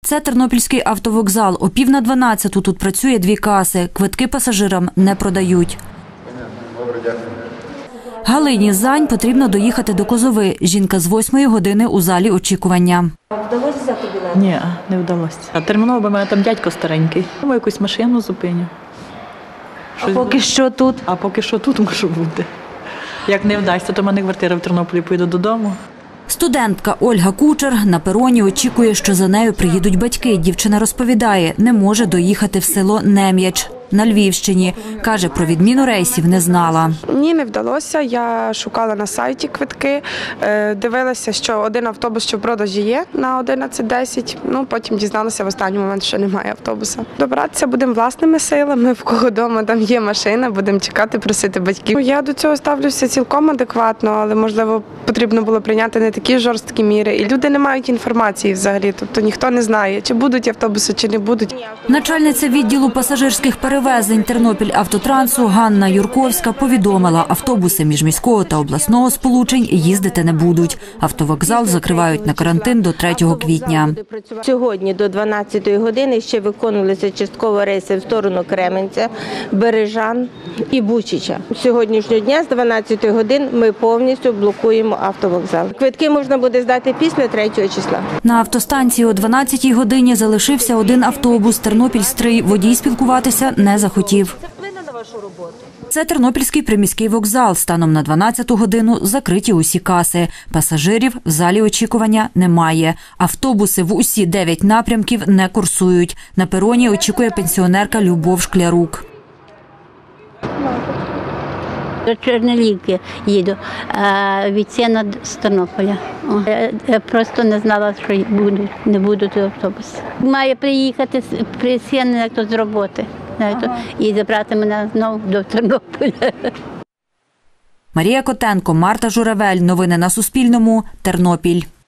Це Тернопільський автовокзал. О 11:50 тут працює 2 каси. Квитки пасажирам не продають. Галині Зань потрібно доїхати до Козови. Жінка з 8-ї години у залі очікування. Вдалося взяти білет? Ні, не вдалося. А терміново, бо в мене там дядько старенький. Тому якусь машину зупиню. А поки що тут? А поки що тут можу бути. Як не вдасться, то в мене квартира в Тернополі, поїду додому. Студентка Ольга Кучер на пероні очікує, що за нею приїдуть батьки. Дівчина розповідає, не може доїхати в село Нем'яч на Львівщині. Каже, про відміну рейсів не знала. Ні, не вдалося. Я шукала на сайті квитки, дивилася, що один автобус, що в продажі є на 11:10. Потім дізналася в останній момент, що немає автобуса. Добратися будемо власними силами, в кого вдома там є машина, будемо чекати, просити батьків. Я до цього ставлюся цілком адекватно, але, можливо, потрібно було прийняти не такі жорсткі міри. І люди не мають інформації взагалі, тобто ніхто не знає, чи будуть автобуси, чи не будуть. Начальниця відділу пасажирських перевезень Тернопіль-Автотрансу Ганна Юрковська повідомила, автобуси міжміського та обласного сполучень їздити не будуть. Автовокзал закривають на карантин до 3 квітня. Сьогодні до 12-ї години ще виконувалися частково рейси в сторону Кременця, Бережан і Бучича. Сьогоднішнього дня з 12-ї години ми повністю блокуємо автовокзал. Квитки можна буде здати після 3 числа. На автостанції о 12-й годині залишився один автобус Тернопіль-Стрий. Водій спілкуватися не захотів. Це Тернопільський приміський вокзал. Станом на 12-ту годину закриті усі каси. Пасажирів в залі очікування немає. Автобуси в усі 9 напрямків не курсують. На пероні очікує пенсіонерка Любов Шклярук. До Чернелівки їду, від Сєна з Тернополя. Я просто не знала, що не будуть автобуси. Має приїхати при Сєні з роботи і забрати мене знову до Тернополя. Марія Котенко, Марта Журавель. Новини на Суспільному. Тернопіль.